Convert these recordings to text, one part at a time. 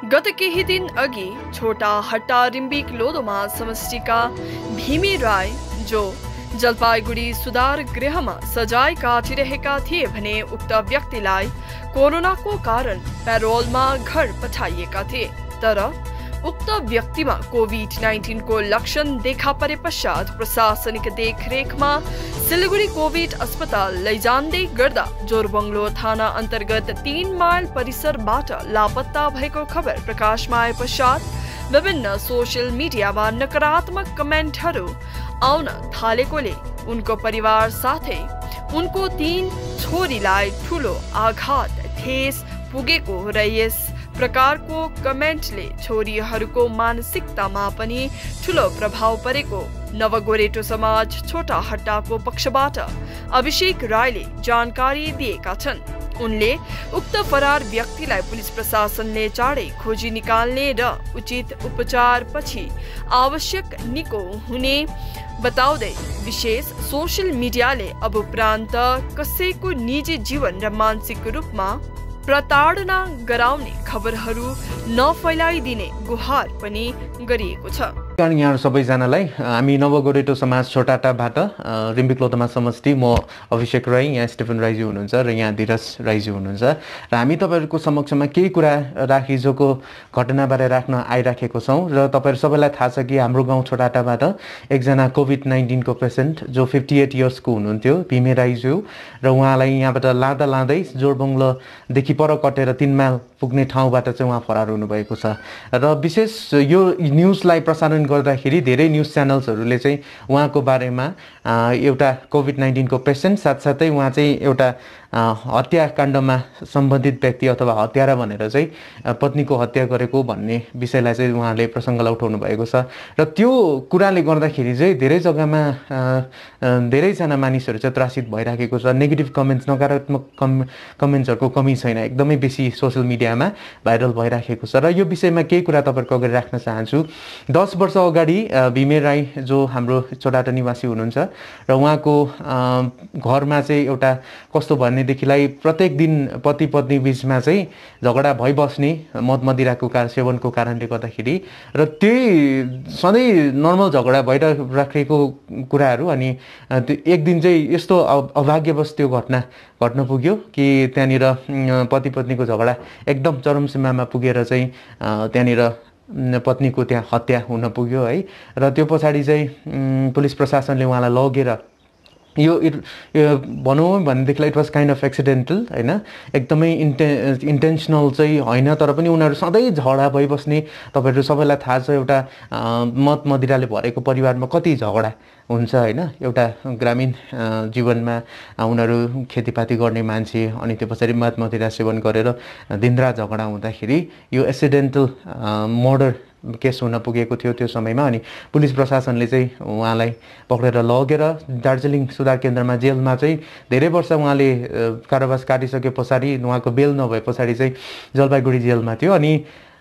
गत केही दिन अघि छोटा हट्टा रिम्बिक लोधोमा समष्टिका भीमी राई जो जलपाइगुडी सुधार गृहमा सजाय काटिरहेका थिए भने उक्त व्यक्तिलाई कोरोनाको कारण पेरोलमा घर पठाइएका थिए। तर उक्त व्यक्तिमा कोभिड-19 को लक्षण देखा परे पश्चात प्रशासनिक देखरेखमा सिलगढी कोभिड अस्पताल लैजान्दै गर्दा जोरबङ्गलो थाना अन्तर्गत 3 माइल परिसरबाट लापत्ता भएको खबर प्रकाशमा आए पश्चात विभिन्न सोशल मिडियामा नकारात्मक कमेन्टहरू आउन थालेकोले उनको परिवार साथै उनको 3 छोरीलाई ठूलो आघात ठेस पुगेको र यस प्रकारको कमेन्टले छोरीहरूको मानसिकतामा पनि ठूलो प्रभाव परेको नवगोरेटो समाज छोटा हट्टाको पक्षबाट अभिषेक रायले जानकारी दिएका छन्। उनले उक्त फरार व्यक्तिलाई पुलिस प्रशासनले चाँडै खोजी निकाल्ने र उचित उपचार पछि आवश्यक निको हुने बताउँदै विशेष सोशल मिडियाले अब उपरान्त कसैको निजी जीवन र मानसिक रूपमा प्रताडना गराउने खबरहरू नफैलाइदिने गुहार पनि गरिएको छ। यहाँ सबैजनालाई हामी नवगोरेटो समाज छोटाटाबाट रिम्बिक लोधोमा समष्टि म अभिषेक राई, यहाँ स्टेफन राईजी हुनुहुन्छ र यहाँ धीरज राईजी हुनुहुन्छ र हामी तपाईहरुको समक्षमा केही कुरा राखिजोको घटनाबारे राख्न आइराखेको छौं र तपाईहरु सबैलाई थाहा छ कि हाम्रो गाउँ छोटाटाबाट एकजना कोभिड-19 को पेशेन्ट जो 58 इयर्सको हुनुहुन्थ्यो भीमे राईज्यू र उहाँलाई यहाँबाट लाँदा लाँदै जोरबङ्गलो देखि पर कटेर 3 माइल पुग्ने ठाउँबाट चाहिँ उहाँ फरार हुनुभएको छ र विशेष यो न्यूजलाई प्रसारण गर्दाखेरि धेरै न्यूज च्यानल्सहरूले चाहिँ उहाँको बारेमा एउटा कोभिड-19 को पेशेन्ट साथसाथै उहाँ चाहिँ एउटा हत्याकाण्डमा सम्बन्धित व्यक्ति अथवा हत्यारा भनेर चाहिँ पत्नीको हत्या गरेको भन्ने विषयलाई चाहिँ उहाँले प्रसङ्गलाई उठाउनु भएको छ र त्यो कुराले गर्दाखेरि चाहिँ धेरै जग्गामा धेरैजना मानिसहरू चाहिँ त्रासित भइराखेको छ। नेगेटिभ कमेन्ट्स, नकारात्मक कमेन्ट्सहरूको कमी छैन, एकदमै बेसी सोशल मिडियामा भाइरल भइराखेको छ र यो विषयमा केही कुरा तपाईहरुको अगाडि राख्न चाहन्छु। 10 वर्ष अगाडि भीमे राई जो हाम्रो छोटाटा निवासी हुनुहुन्छ र उहाँको घरमा चाहिँ एउटा कस्तो भनेदेखिलाई प्रत्येक दिन पति पत्नी बीचमा चाहिँ झगडा भइबस्ने मद मदिराको सेवनको कारणले गर्दाखेरि र त्यही सधैँ नर्मल झगडा भइराखेको कुराहरू अनि एक दिन चाहिँ यस्तो अभाग्यवश त्यो घटना घट्न पुग्यो कि त्यहाँनिर पति पत्नीको झगडा एकदम चरम सीमामा पुगेर चाहिँ त्यहाँनिर पत्नीको त्यहाँ हत्या हुन पुग्यो है र त्यो पछाडि चाहिँ पुलिस प्रशासनले उहाँलाई लगेर यो भनौँ भनेदेखिलाई it was kind of accidental हैन, एकदमै इन्टेन्सनल चाहिँ होइन तर पनि उनीहरू सधैँ झगडा भइबस्ने। तपाईहरु सबैलाई थाहा छ एउटा मद मदिराले भरेको परिवारमा कति झगडा हुन्छ हैन, एउटा ग्रामीण जीवनमा उनीहरू खेतीपाती गर्ने मान्छे अनि त्यो पछाडि मद मदिरा सेवन गरेर दिनरात झगडा हुँदाखेरि यो एक्सिडेन्टल मर्डर केस हुन पुगेको थियो त्यो समयमा। अनि पुलिस प्रशासनले चाहिँ उहाँलाई पक्रेर लगेर दार्जिलिङ सुधार केन्द्रमा जेलमा चाहिँ धेरै वर्ष उहाँले कारावास काटिसके पछाडि उहाँको बेल नभए पछाडि चाहिँ जलपाइगुडी जेलमा थियो। अनि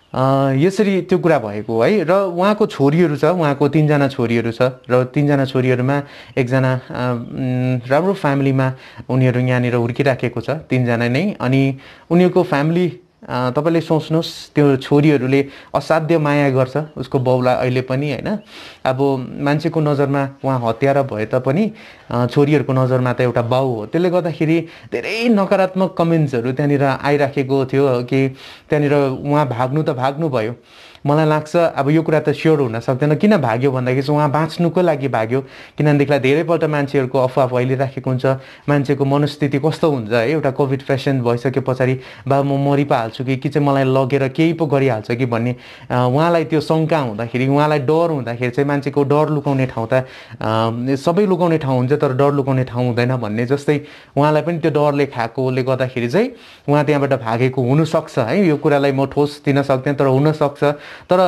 यसरी त्यो कुरा भएको है र उहाँको छोरीहरू छ, उहाँको 3 जना छोरीहरू छ र 3 जना छोरीहरूमा एकजना राम्रो फ्यामिलीमा उनीहरू यहाँनिर हुर्किराखेको छ 3 जना नै। अनि उनीहरूको फ्यामिली तपाईले सोच्नुस् त्यो छोरीहरूले असाध्य माया गर्छ उसको बाउलाई अहिले पनि हैन। अब मान्छेको नजरमा उहाँ हत्यारा भए तापनि छोरीहरूको नजरमा त एउटा बाउ हो, त्यसले गर्दाखेरि धेरै नकारात्मक कमेन्ट्सहरू त्यहाँनिर आइराखेको थियो कि त्यहाँनिर उहाँ भाग्नु त भाग्नु भयो। मलाई लाग्छ अब यो कुरा त स्योर हुन सक्दैन, किन भाग्यो भन्दाखेरि चाहिँ उहाँ बाँच्नुको लागि भाग्यो, किनभनेदेखिलाई धेरैपल्ट मान्छेहरूको अफवाह फैलिराखेको हुन्छ मान्छेको मनस्थिति कस्तो हुन्छ है। एउटा कोभिड पेसेन्ट भइसके पछाडि बा म मरि पो हाल्छु कि चाहिँ मलाई लगेर केही पो गरिहाल्छ कि भन्ने उहाँलाई त्यो शङ्का हुँदाखेरि, उहाँलाई डर हुँदाखेरि चाहिँ मान्छेको डर लुकाउने ठाउँ त सबै लुकाउने ठाउँ हुन्छ तर डर लुकाउने ठाउँ हुँदैन भन्ने जस्तै उहाँलाई पनि त्यो डरले खाएकोले गर्दाखेरि चाहिँ उहाँ त्यहाँबाट भागेको हुनसक्छ है। यो कुरालाई म ठोस दिन सक्दैन तर हुनसक्छ। तर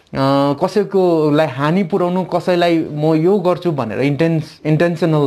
कसैकोलाई हानि पुर्याउनु, कसैलाई म यो गर्छु भनेर इन्टेन्सनल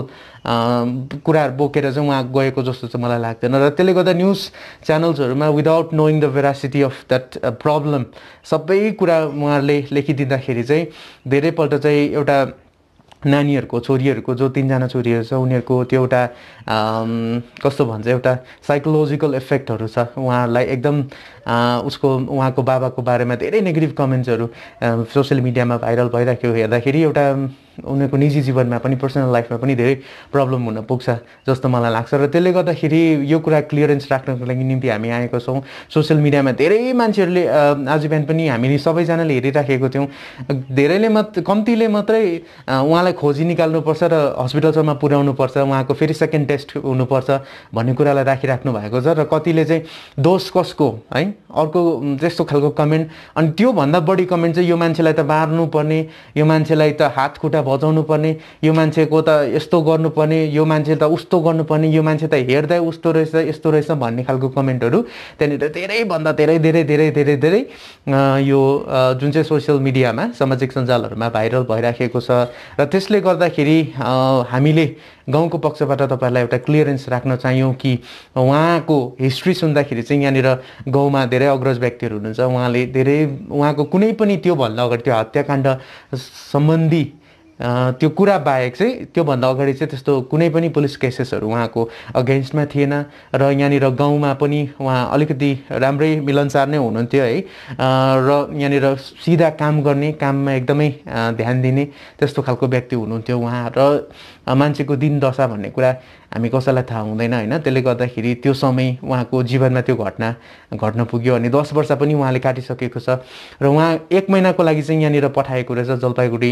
कुराहरू बोकेर चाहिँ उहाँ गएको जस्तो चाहिँ मलाई लाग्दैन। र त्यसले गर्दा न्युज च्यानल्सहरूमा without knowing the veracity of that problem सबै कुरा उहाँहरूले लेखिदिँदाखेरि चाहिँ धेरैपल्ट चाहिँ एउटा नानीहरूको छोरीहरूको जो 3जना छोरीहरू छ उनीहरूको त्यो एउटा कस्तो भन्छ एउटा साइकोलोजिकल इफेक्टहरू छ उहाँहरूलाई एकदम उहाँको बाबाको बारेमा धेरै नेगेटिभ कमेन्ट्सहरू सोसियल मिडियामा भाइरल भइराख्यो हेर्दाखेरि एउटा उनीहरूको निजी जीवनमा पनि पर्सनल लाइफमा पनि धेरै प्रब्लम हुन पुग्छ जस्तो मलाई लाग्छ र त्यसले गर्दाखेरि यो कुरा क्लियरेन्स राख्नको लागि निम्ति हामी आएको छौँ। सोसियल मिडियामा धेरै मान्छेहरूले आज बिहान पनि हामी सबैजनाले हेरिराखेको थियौँ, धेरैले कम्तीले मात्रै उहाँलाई खोजी निकाल्नुपर्छ र हस्पिटलसम्म पुर्याउनुपर्छ, उहाँको फेरि सेकेन्ड टेस्ट हुनुपर्छ भन्ने कुरालाई राखिराख्नु भएको छ र कतिले चाहिँ दोष कसको है अर्को त्यस्तो खालको कमेन्ट। अनि त्योभन्दा बढी कमेन्ट चाहिँ यो मान्छेलाई त मार्नुपर्ने, यो मान्छेलाई त हात खुट्टा बजाउनु पर्ने, यो मान्छेको त यस्तो गर्नुपर्ने, यो मान्छे त उस्तो गर्नुपर्ने, यो मान्छे त हेर्दै उस्तो रहेछ यस्तो रहेछ भन्ने खालको कमेन्टहरू त्यहाँनिर धेरैभन्दा धेरै धेरै धेरै धेरै धेरै यो जुन चाहिँ सोसियल मिडियामा सामाजिक सञ्जालहरूमा भाइरल भइराखेको छ। र त्यसले गर्दाखेरि हामीले गाउँको पक्षबाट तपाईँहरूलाई एउटा क्लियरेन्स राख्न चाह्यौँ कि उहाँको हिस्ट्री सुन्दाखेरि चाहिँ यहाँनिर गाउँमा धेरै अग्रज व्यक्तिहरू हुनुहुन्छ, उहाँको कुनै पनि त्योभन्दा अगाडि त्यो हत्याकाण्ड सम्बन्धी त्यो कुरा बाहेक चाहिँ त्योभन्दा अगाडि चाहिँ त्यस्तो कुनै पनि पुलिस केसेसहरू उहाँको अगेन्स्टमा थिएन र यहाँनिर गाउँमा पनि उहाँ अलिकति राम्रै मिलनसार नै हुनुहुन्थ्यो है र यहाँनिर सिधा काम गर्ने, काममा एकदमै ध्यान दिने त्यस्तो खालको व्यक्ति हुनुहुन्थ्यो उहाँ। र मान्छेको दिन दशा भन्ने कुरा हामी कसैलाई थाहा हुँदैन होइन, त्यसले गर्दाखेरि त्यो समय उहाँको जीवनमा त्यो घटना घट्न पुग्यो अनि 10 वर्ष पनि उहाँले काटिसकेको छ र उहाँ 1 महिनाको लागि चाहिँ यहाँनिर पठाएको रहेछ जलपाइगुडी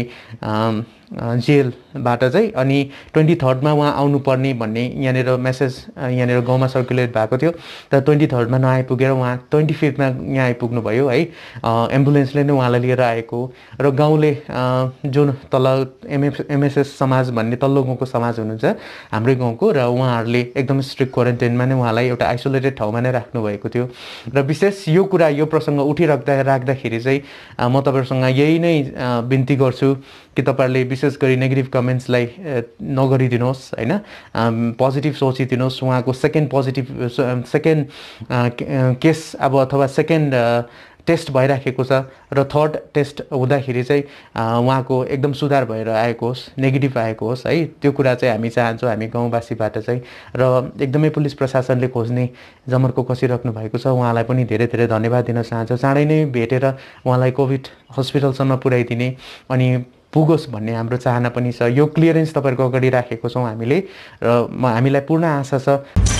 जेलबाट चाहिँ। अनि 23मा उहाँ आउनुपर्ने भन्ने यहाँनिर मेसेज यहाँनिर गाउँमा सर्कुलेट भएको थियो, तर 23मा नआइपुगेर उहाँ 25मा यहाँ आइपुग्नु भयो है। एम्बुलेन्सले नै उहाँलाई लिएर आएको र गाउँले जुन तल एमएसएस समाज भन्ने तल्लो गाउँको समाज हुनुहुन्छ हाम्रै गाउँको, र उहाँहरूले एकदम स्ट्रिक्ट क्वारेन्टाइनमा नै उहाँलाई एउटा आइसोलेटेड ठाउँमा नै राख्नु भएको थियो। र विशेष यो कुरा यो प्रसङ्ग राख्दाखेरि चाहिँ म तपाईँहरूसँग यही नै बिन्ती गर्छु कि तपाईँहरूले विशेष गरी नेगेटिभ कमेन्ट्सलाई नगरिदिनुहोस् होइन, पोजिटिभ सोचिदिनुहोस्। उहाँको सेकेन्ड केस अब अथवा सेकेन्ड टेस्ट भइराखेको छ र 3rd टेस्ट हुँदाखेरि चाहिँ उहाँको एकदम सुधार भएर आएको होस्, नेगेटिभ आएको होस् है, त्यो कुरा चाहिँ हामी चाहन्छौँ हामी गाउँवासीबाट चाहिँ। र एकदमै पुलिस प्रशासनले खोज्ने जमर्को कसिराख्नु भएको छ, उहाँलाई पनि धेरै धेरै धन्यवाद दिन चाहन्छु। चाँडै नै भेटेर उहाँलाई कोभिड हस्पिटलसम्म पुर्याइदिने अनि पुगोस् भन्ने हाम्रो चाहना पनि छ। यो क्लियरेन्स तपाईँहरूको अगाडि राखेको छौँ हामीले र हामीलाई पूर्ण आशा छ